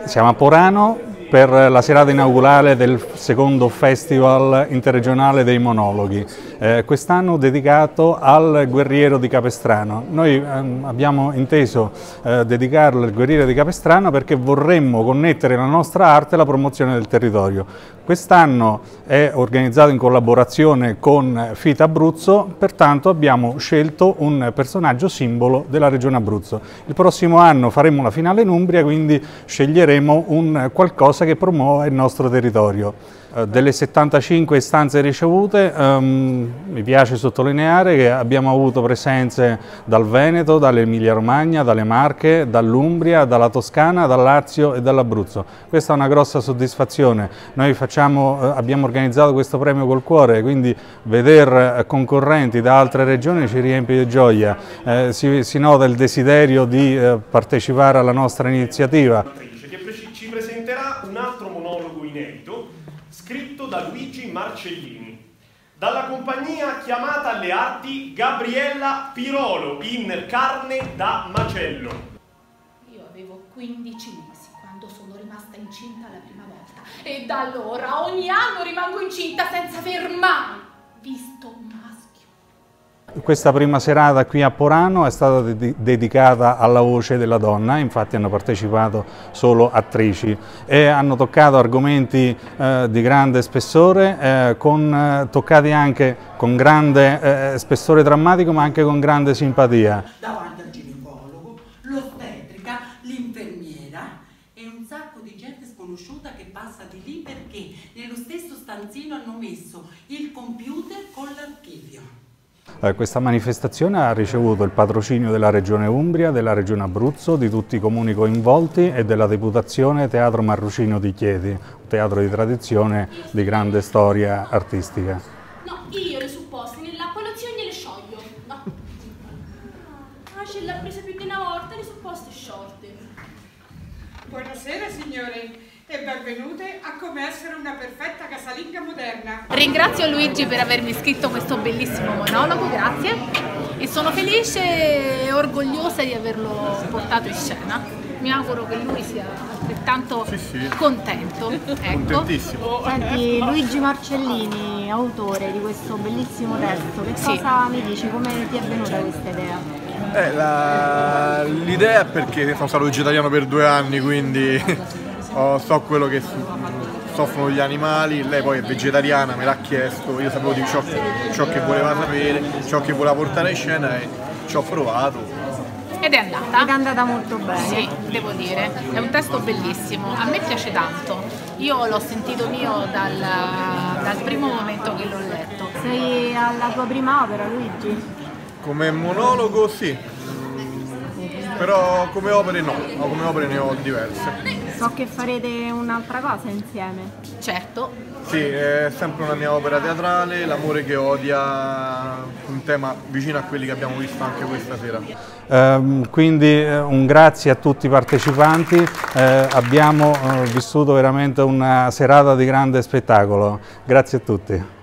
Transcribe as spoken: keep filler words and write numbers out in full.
Siamo a Porano per la serata inaugurale del secondo Festival interregionale dei monologhi, eh, quest'anno dedicato al Guerriero di Capestrano. Noi eh, abbiamo inteso eh, dedicarlo al Guerriero di Capestrano perché vorremmo connettere la nostra arte alla promozione del territorio. Quest'anno è organizzato in collaborazione con Fita Abruzzo, pertanto abbiamo scelto un personaggio simbolo della regione Abruzzo. Il prossimo anno faremo la finale in Umbria, quindi sceglieremo un qualcosa che promuova il nostro territorio. Delle settantacinque istanze ricevute, um, mi piace sottolineare che abbiamo avuto presenze dal Veneto, dall'Emilia Romagna, dalle Marche, dall'Umbria, dalla Toscana, dal Lazio e dall'Abruzzo. Questa è una grossa soddisfazione. Noi facciamo, abbiamo organizzato questo premio col cuore, quindi veder concorrenti da altre regioni ci riempie di gioia. Eh, si, si nota il desiderio di eh, partecipare alla nostra iniziativa. Che ci presenterà un altro monologo inedito scritto da Luigi Marcellini, dalla compagnia Chiamata alle Arti Gabriella Pirolo in Carne da Macello. Io avevo quindici mesi quando sono rimasta incinta la prima volta e da allora ogni anno rimango incinta senza aver mai visto un maschio. Questa prima serata qui a Porano è stata ded dedicata alla voce della donna, infatti hanno partecipato solo attrici e hanno toccato argomenti eh, di grande spessore, eh, con, eh, toccati anche con grande eh, spessore drammatico ma anche con grande simpatia. Davanti al ginecologo, l'ostetrica, l'infermiera e un sacco di gente sconosciuta che passa di lì perché nello stesso stanzino hanno messo il computer con l'archivio. Questa manifestazione ha ricevuto il patrocinio della Regione Umbria, della Regione Abruzzo, di tutti i comuni coinvolti e della Deputazione Teatro Marrucino di Chieti, un teatro di tradizione di grande storia artistica. No, io le supposte nell'acqua lozioni e le scioglio. No. Ah, ce l'ha presa più di una volta, le supposte sciorte. Buonasera signore e benvenute a Come essere una perfetta casalinga moderna. Ringrazio Luigi per avermi scritto questo bellissimo monologo, grazie, e sono felice e orgogliosa di averlo portato in scena. Mi auguro che lui sia altrettanto sì, sì. contento. Ecco. Contentissimo. Senti, Luigi Marcellini, autore di questo bellissimo testo, che sì. cosa mi dici? Come ti è venuta questa idea? Eh, l'idea è perché sono stato vegetariano per due anni, quindi oh, so quello che soffrono gli animali, lei poi è vegetariana, me l'ha chiesto, io sapevo di ciò, ciò che voleva sapere, ciò che voleva portare in scena e ci ho provato. Ed è andata? Ed è andata molto bene. Sì, devo dire, è un testo bellissimo, a me piace tanto, io l'ho sentito mio dal, dal primo momento che l'ho letto. Sei alla tua prima opera, Luigi? Come monologo sì, però come opere no, ma come opere ne ho diverse. So che farete un'altra cosa insieme. Certo. Sì, è sempre una mia opera teatrale, L'amore che odia, un tema vicino a quelli che abbiamo visto anche questa sera. Eh, quindi eh, un grazie a tutti i partecipanti, eh, abbiamo eh, vissuto veramente una serata di grande spettacolo. Grazie a tutti.